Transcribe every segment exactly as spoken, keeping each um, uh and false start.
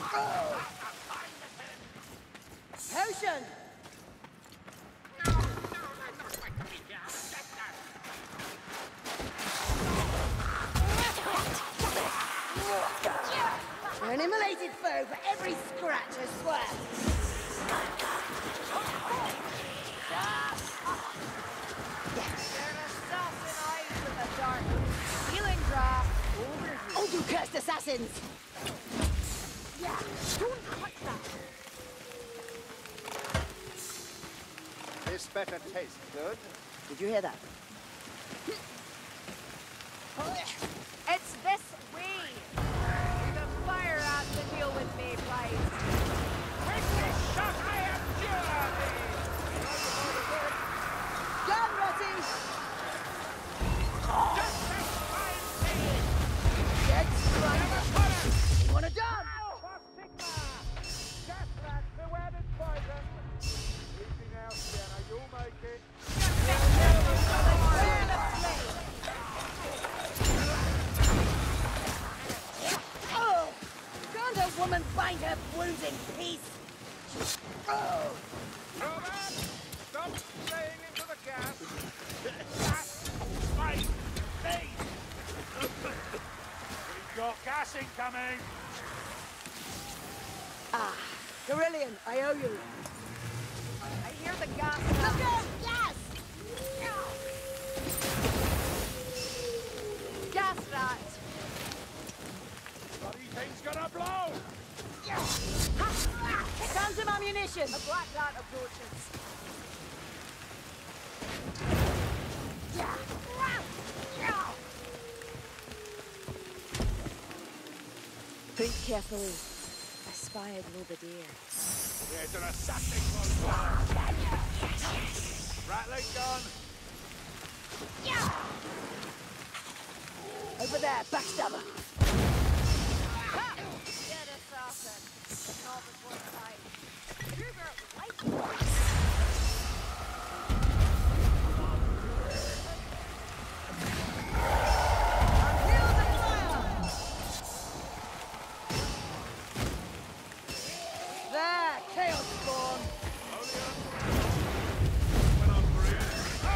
Potion! An immolated foe for every scratch, I swear! Oh, you cursed assassins! Yeah, don't touch that! This better taste good. Did you hear that? It's this way! The fire out to deal with me, right? Quickly shut, I am Jeremy! Gun, Rotty! Just as fine saying! Get right! You want a gun? For Sigma! Death rat, beware the poison! Easy now, Sienna, you'll make it. Oh! Can't a woman find her wounds in peace? Oh! Robert! Stop spraying into the gas! Gas! Fight! Please! We've got gas incoming! Ah, Carillion, I owe you. I hear the gas. Look out! Yes! Gas rat! Bloody thing's gonna blow! Found some ammunition! A black rat approaches. Think carefully. I spy a Belvedere. There's an assassin close by. Rattling gun. Over there, backstabber. Dead assassin. Not before fight. Kruger, light. There, chaos spawn. Went on for it.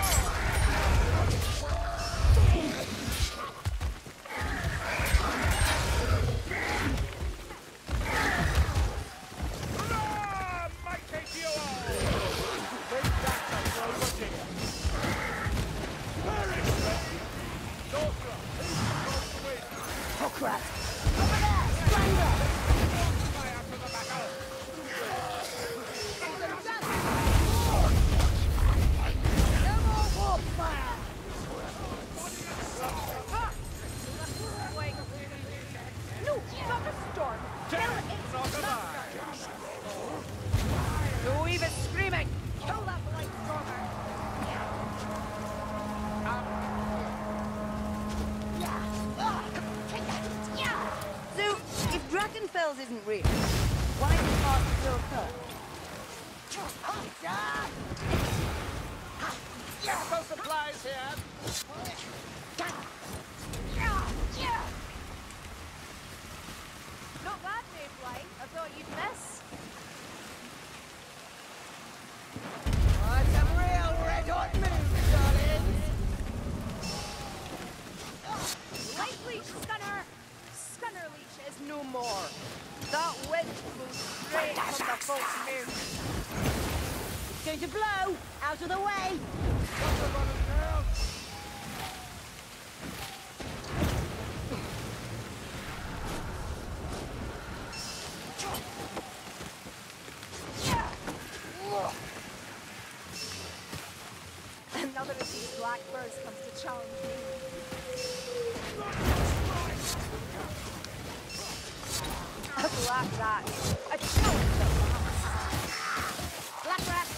Hurrah! Mighty duo! Big Doctor Robotnik. Perish, ready! Sorcerer, who's supposed to win? Hawkrat. Over there, Strangler. Fire to the battle! No more warp fire. Wait. No, not a storm. Kill it. Not alive! No even screaming. Kill that blight stormer. So, if Drakenfels isn't real, why does Mark still come? Chemical supplies here. Not bad, Mayfly. I thought you'd miss. Want some real red-hot moves, darlings? Light leech, Scunner. Scunner leech is no more. That wind blows straight from the false moon. It's going to blow! Out of the way! Another of these blackbirds comes to challenge me. A black rat. A challenge of black rat.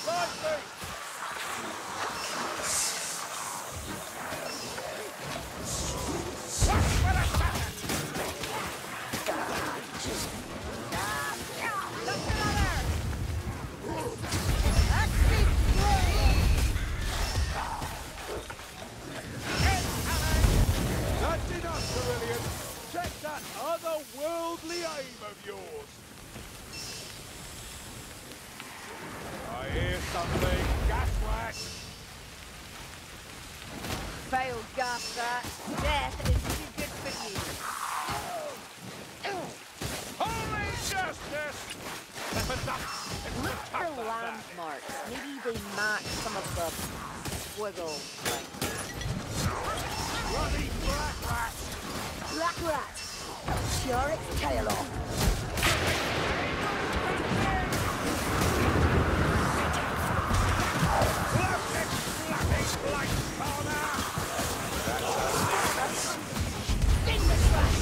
Look another. That's big That's enough, Carillion! Check that other world worldly aim of yours? I hear something. Gas rat. Failed gas that. Death is too good for you. Holy justice! Weapons up! Look for landmarks. Maybe they match some of the squiggle things. Bloody black rat! Black rat! Sure its tail off! Plastic slapping light corner! In the trash!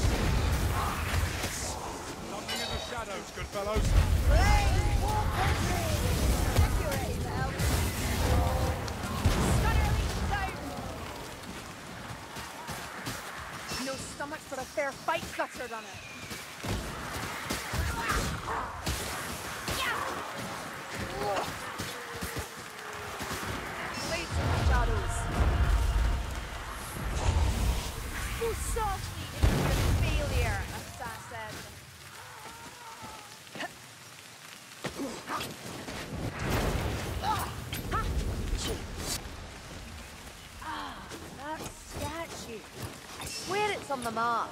Something in the shadows, good fellows. Flame for country! Check your aim out! Stunner leech down! No stomach for a fair fight, gutter runner. Blades in the shadows. Who softly into your failure, assassin? Ah, that statue. I swear it's on the map.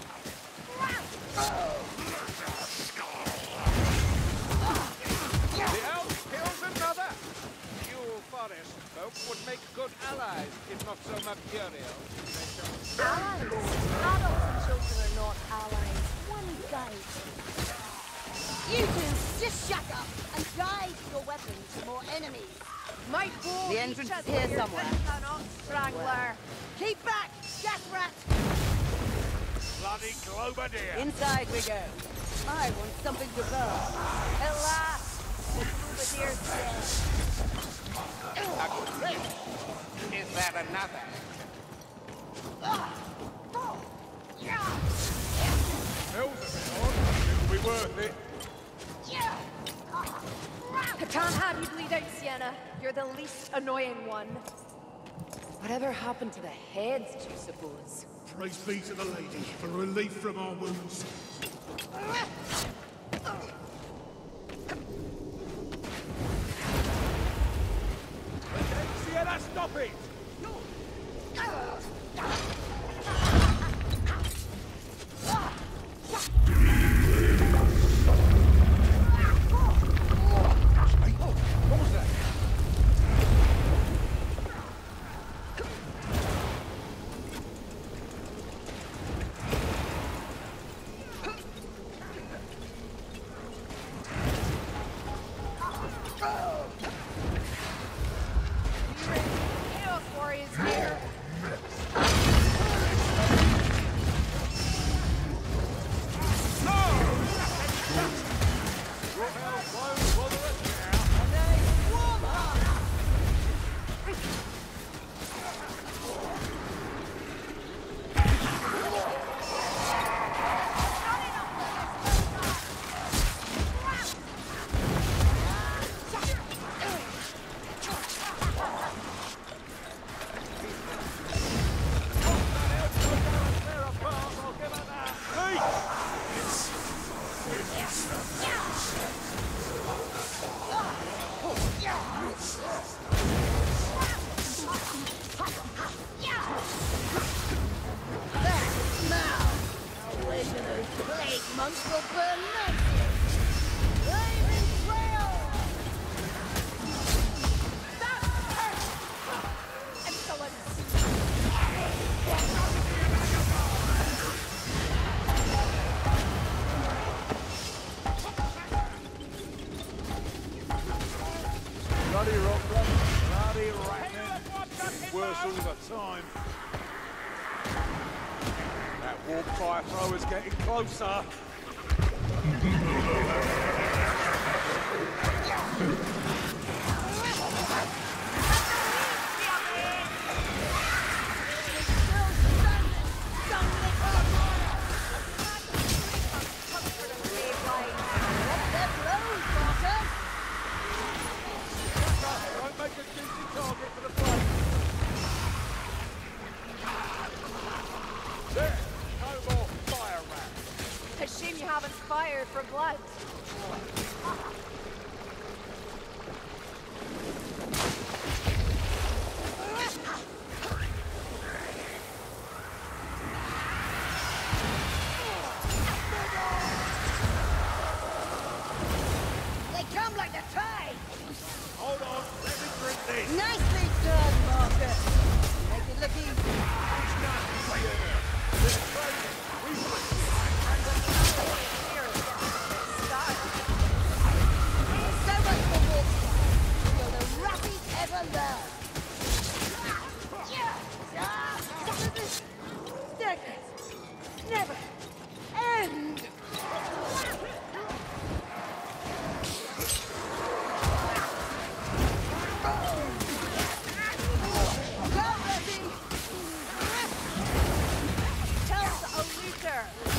The elf kills another. You forest folk would make good allies, if not so mercurial. Allies? Adults and children are not allies. One guide. You two, just shut up and guide your weapons to more enemies. Might go The entrance each is other here your somewhere. fist, not strangler. Keep back, gas rat! Bloody Globadier! Inside we go. I want something to burn. At last, the Globadier's dead. Is there another? Hell's a bit odd. It'll be worth it. I can't have you bleed out, Sienna. You're the least annoying one. Whatever happened to the heads, do you suppose? Praise be to the lady for relief from our wounds. Sienna, stop it! What was that? Chaos Warriors here. Plague monks will burn mercy! Flaming trail! Excellent. Bloody rock, bloody racket. Worse all the time. That warp fire thrower's getting closer. Don't make a juicy target for the flame. There, no more fire rats. His Shame you haven't fired for blood. They come like the tide! Hold on, let me drink this. Nicely done, Marcus! Make it look easy. So much for walking. You're the roughest ever learned. Staircase. Never end. Tell the looter.